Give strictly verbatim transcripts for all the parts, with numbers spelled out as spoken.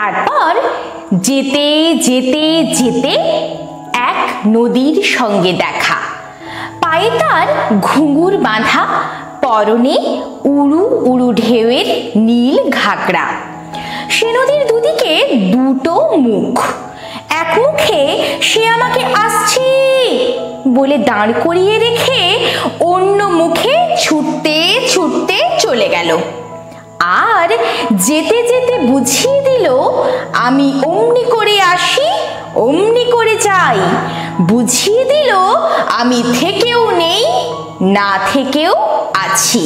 তারপর যেতে যেতে যেতে এক নদীর সঙ্গে দেখা। পায়ে তার ঘুঙুর বাঁধা, পরনে উড়ু উড়ু ঢেউয়ের নীল ঘাগরা। সে নদীর দুদিকে দুটো মুখ। এক মুখে সে আমাকে আসছি বলে দাঁড় করিয়ে রেখে অন্য মুখে ছুটতে ছুটতে চলে গেল। আর যেতে যেতে বুঝিয়ে দিল আমি অমনি করে আসি, অমনি করে যাই। বুঝিয়ে দিল আমি থেকেও নেই, না থেকেও আছি।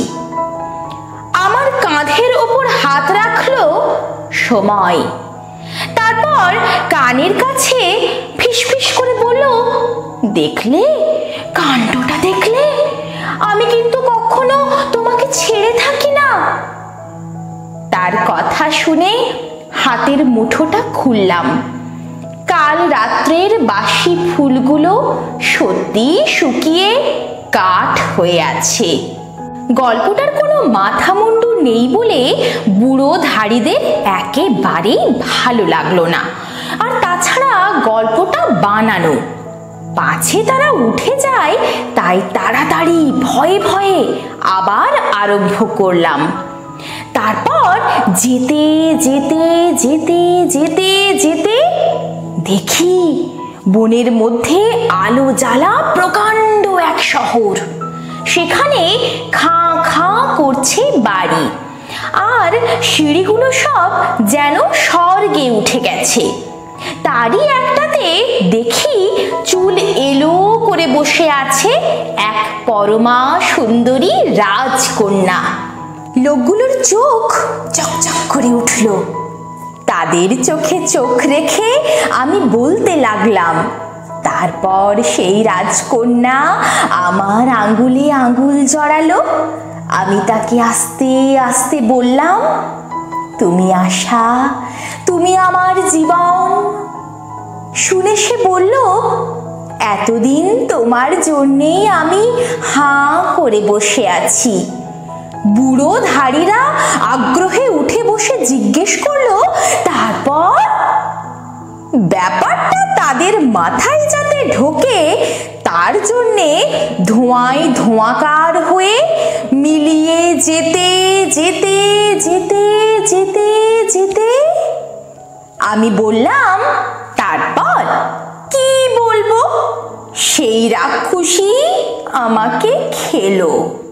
আমার কাঁধের ওপর হাত রাখলো সময়। তারপর কানের কাছে ফিসফিস করে বলল, দেখলে কাণ্ডটা, দেখলে আমি কিন্তু কখনো তোমাকে ছেড়ে থাকি না। তার কথা শুনে হাতের মুঠোটা খুললাম। কাল রাত্রের বাসি ফুলগুলো সত্যি শুকিয়ে কাঠ হয়ে আছে। গল্পটার কোনো মাথা মুন্ডু নেই বলে বুড়ো ধাড়িদের একেবারেই ভালো লাগলো না। আর তাছাড়া গল্পটা বানানো, পাছে তারা উঠে যায়, তাই তাড়াতাড়ি ভয়ে ভয়ে আবার আরম্ভ করলাম। তারপর যেতে যেতে যেতে যেতে যেতে দেখি বনের মধ্যে আলো জ্বালা প্রকাণ্ড এক শহর। সেখানে খাঁ খাঁ করছে বাড়ি, আর সিঁড়িগুলো সব যেন স্বর্গে উঠে গেছে। তারই একটাতে দেখি চুল এলো করে বসে আছে এক পরমা সুন্দরী রাজকন্যা। লোকগুলোর চোখ চকচক করে উঠল। তাদের চোখে চোখ রেখে আমি বলতে লাগলাম। তারপর সেই রাজকন্যা আমার আঙ্গুলে আঙ্গুল জড়ালো। আমি তাকে আস্তে আস্তে বললাম, তুমি আশা, তুমি আমার জীবন। শুনে সে বলল, এতদিন তোমার জন্যেই আমি হাঁ করে বসে আছি। বুড়ো ধাড়িরা আগ্রহে উঠে বসে জিজ্ঞেস করলো, তারপর? ব্যাপারটা তাদের মাথায় যাতে ঢোকে তার জন্যে ধোঁয়ায় ধোঁয়াকার হয়ে মিলিয়ে যেতে যেতে যেতে যেতে যেতে আমি বললাম, তারপর কি বলবো? সেই রাক্ষসী আমাকে খেলো।